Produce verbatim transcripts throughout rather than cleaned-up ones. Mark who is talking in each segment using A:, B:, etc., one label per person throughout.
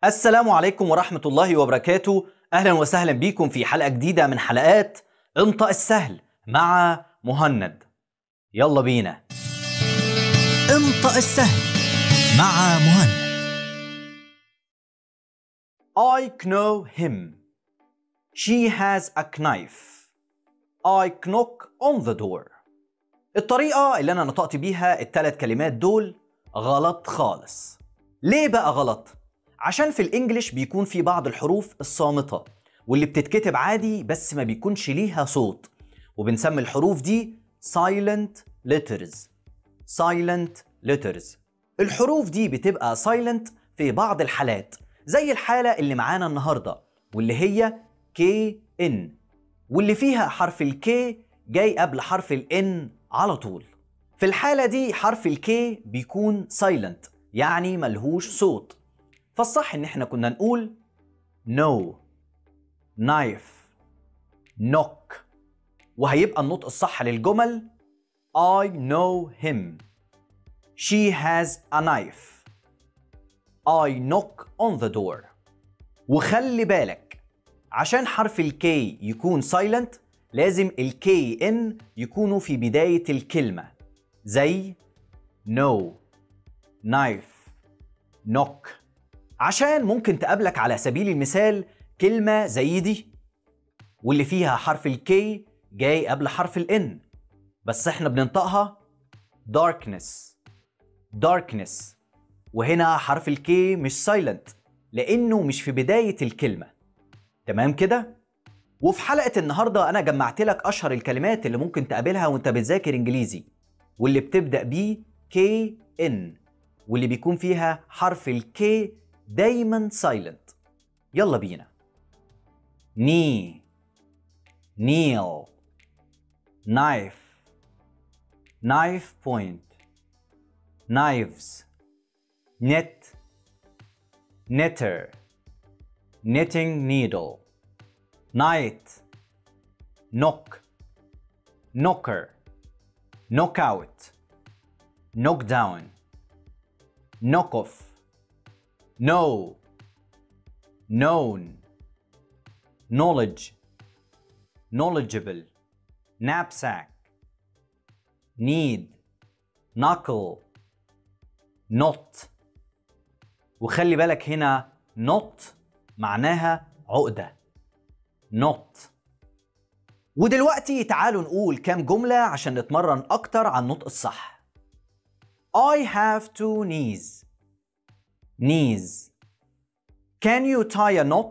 A: السلام عليكم ورحمة الله وبركاته. أهلا وسهلا بكم في حلقة جديدة من حلقات انطق السهل مع مهند. يلا بينا
B: انطق السهل مع مهند.
A: I know him. She has a knife. I knock on the door. الطريقة اللي أنا نطقت بيها الثلاث كلمات دول غلط خالص. ليه بقى غلط؟ عشان في الإنجليش بيكون في بعض الحروف الصامتة واللي بتتكتب عادي بس ما بيكونش ليها صوت، وبنسمي الحروف دي silent letters. silent letters. الحروف دي بتبقى silent في بعض الحالات، زي الحالة اللي معانا النهاردة واللي هي كي إن، واللي فيها حرف الكي جاي قبل حرف الإن على طول. في الحالة دي حرف الكي بيكون silent، يعني ملهوش صوت، فالصح ان احنا كنا نقول no, knife, knock، وهيبقى النطق الصح للجمل I know him. She has a knife. I knock on the door. وخلي بالك عشان حرف الكي يكون silent لازم الكي ان يكونوا في بداية الكلمة، زي no, knife, knock. عشان ممكن تقابلك على سبيل المثال كلمة زي دي واللي فيها حرف الكي جاي قبل حرف الان، بس احنا بننطقها darkness darkness، وهنا حرف الكي مش silent لانه مش في بداية الكلمة. تمام كده؟ وفي حلقة النهاردة انا جمعت لك اشهر الكلمات اللي ممكن تقابلها وانت بتذاكر انجليزي، واللي بتبدأ بيه كي ان، واللي بيكون فيها حرف الكي دايما silent. يلا بينا. knee, kneel, knife, knife point, knives, knit, knitter, knitting needle, night, knock, knocker, knockout, knock down, knock off, know, known, knowledge, knowledgeable, knapsack, need, knuckle, knot. وخلي بالك هنا not معناها عقدة. not. ودلوقتي تعالوا نقول كام جملة عشان نتمرن أكتر عن النطق الصح. I have two knees. knees. Can you tie a knot?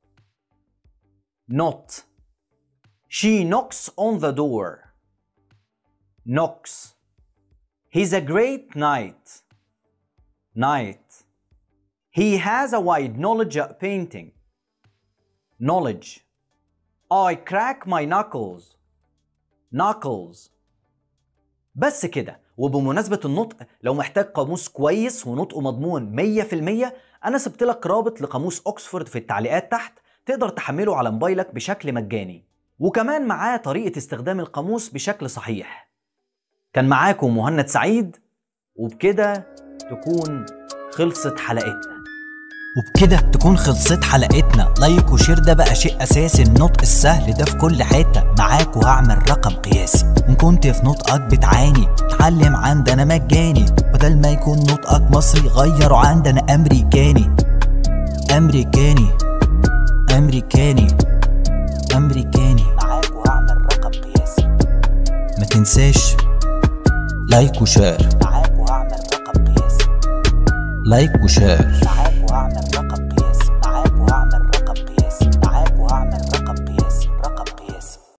A: knot. She knocks on the door. knocks. He's a great knight. knight. He has a wide knowledge of painting. knowledge. I crack my knuckles. knuckles. بس كده. وبمناسبة النطق لو محتاج قاموس كويس ونطقه مضمون مية في المية، أنا سبت لك رابط لقاموس أكسفورد في التعليقات تحت، تقدر تحمله على موبايلك بشكل مجاني، وكمان معاه طريقة استخدام القاموس بشكل صحيح. كان معاكم مهند سعيد، وبكده تكون خلصت حلقتنا.
B: وبكده تكون خلصت حلقتنا. لايك وشير ده بقى شيء اساسي. النطق السهل ده في كل حته معاك، وهعمل رقم قياسي. ان كنت في نطقك بتعاني اتعلم عندنا مجاني، بدل ما يكون نطقك مصري غيره عندنا امريكاني. امريكاني امريكاني امريكاني معاك، وهعمل رقم قياسي. ما تنساش لايك وشير. معاك وهعمل رقم قياسي. لايك وشير.